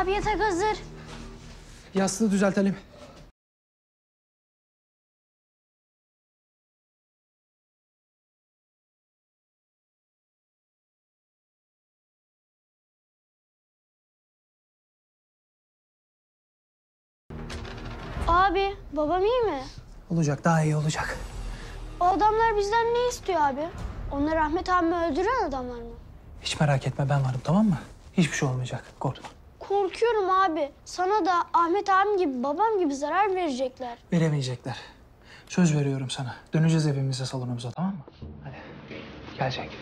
Abi yatak hazır. Yastığı düzeltelim. Abi babam iyi mi? Olacak, daha iyi olacak. O adamlar bizden ne istiyor abi? Onlar Ahmet abimi öldüren adamlar mı? Hiç merak etme, ben varım, tamam mı? Hiçbir şey olmayacak, korkma. Korkuyorum abi. Sana da Ahmet abim gibi babam gibi zarar verecekler. Veremeyecekler. Söz veriyorum sana. Döneceğiz evimize, salonumuza, tamam mı? Hadi, gelecek.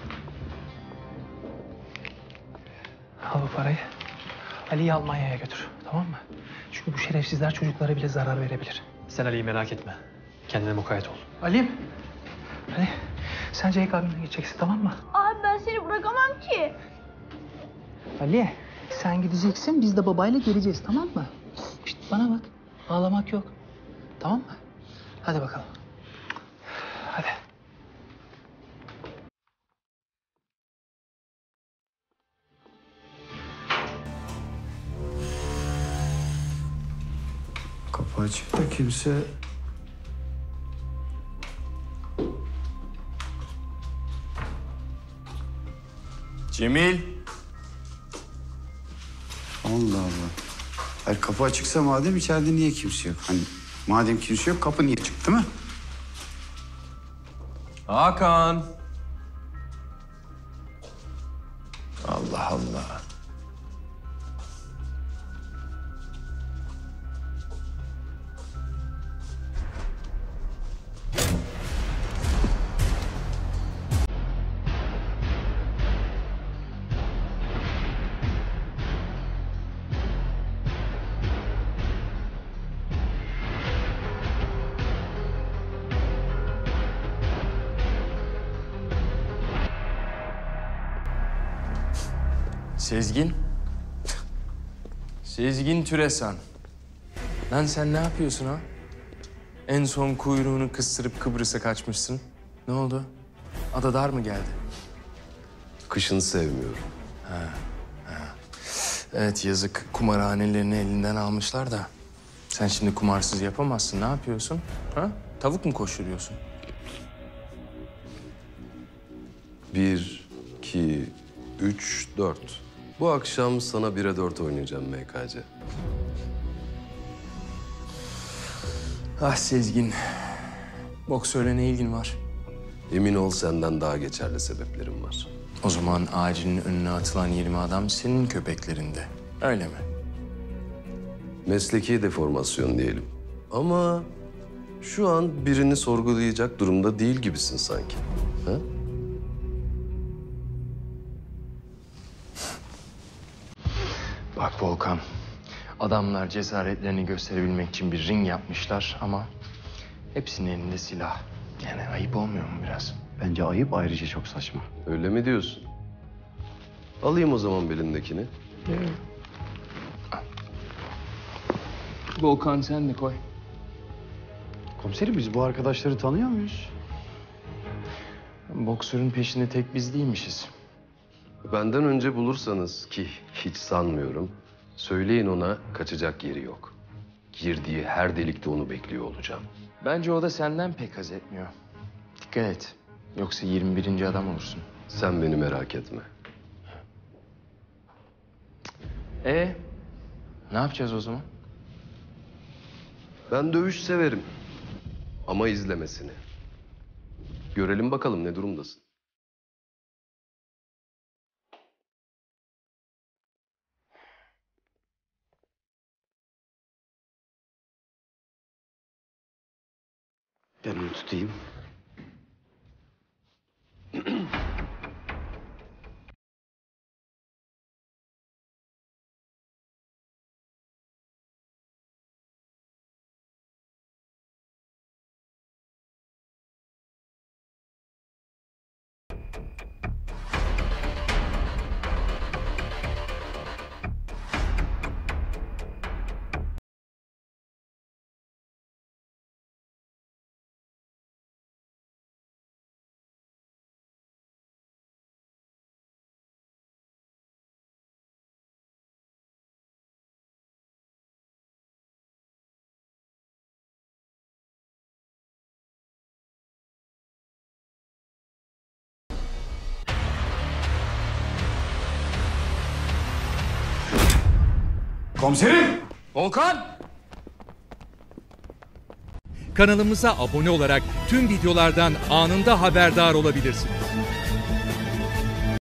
Al bu parayı. Ali'yi Almanya'ya götür, tamam mı? Çünkü bu şerefsizler çocuklara bile zarar verebilir. Sen Ali'yi merak etme. Kendine mukayyet ol. Ali'm. Ali, sen Cenk abimle gideceksin, tamam mı? Abi ben seni bırakamam ki. Ali, sen gideceksin, biz de babayla geleceğiz, tamam mı? İşte bana bak, ağlamak yok. Tamam mı? Hadi bakalım. Hadi. Kapı açık da kimse... Cemil. Allah Allah. Hayır, kapı açıksa madem içeride niye kimse yok? Hani madem kimse yok, kapı niye açık, değil mi? Hakan. Allah Allah. Sezgin. Sezgin Türesan. Lan sen ne yapıyorsun ha? En son kuyruğunu kıstırıp Kıbrıs'a kaçmışsın. Ne oldu? Ada dar mı geldi? Kışını sevmiyorum. Evet yazık, kumarhanelerini elinden almışlar da. Sen şimdi kumarsız yapamazsın. Ne yapıyorsun? Ha? Tavuk mu koşturuyorsun? 1, 2, 3, 4. Bu akşam sana 1'e 4 oynayacağım MKC. Ah Sezgin. Boksörle ne ilgin var? Emin ol senden daha geçerli sebeplerim var. O zaman ağacının önüne atılan 20 adam senin köpeklerinde. Öyle mi? Mesleki deformasyon diyelim. Ama şu an birini sorgulayacak durumda değil gibisin sanki. Ha? Bak Volkan, adamlar cesaretlerini gösterebilmek için bir ring yapmışlar ama hepsinin elinde silah. Yani ayıp olmuyor mu biraz? Bence ayıp, ayrıca çok saçma. Öyle mi diyorsun? Alayım o zaman belindekini. Volkan sen de koy. Komiserim, biz bu arkadaşları tanıyor muyuz? Boksörün peşinde tek biz değilmişiz. Benden önce bulursanız ki hiç sanmıyorum, söyleyin ona kaçacak yeri yok. Girdiği her delikte onu bekliyor olacağım. Bence o da senden pek haz etmiyor. Dikkat et. Yoksa 21. adam olursun. Sen beni merak etme. Ne yapacağız o zaman? Ben dövüş severim. Ama izlemesini. Görelim bakalım ne durumdasın. Ben onu tutayım. Komiserim! Volkan! Kanalımıza abone olarak tüm videolardan anında haberdar olabilirsiniz.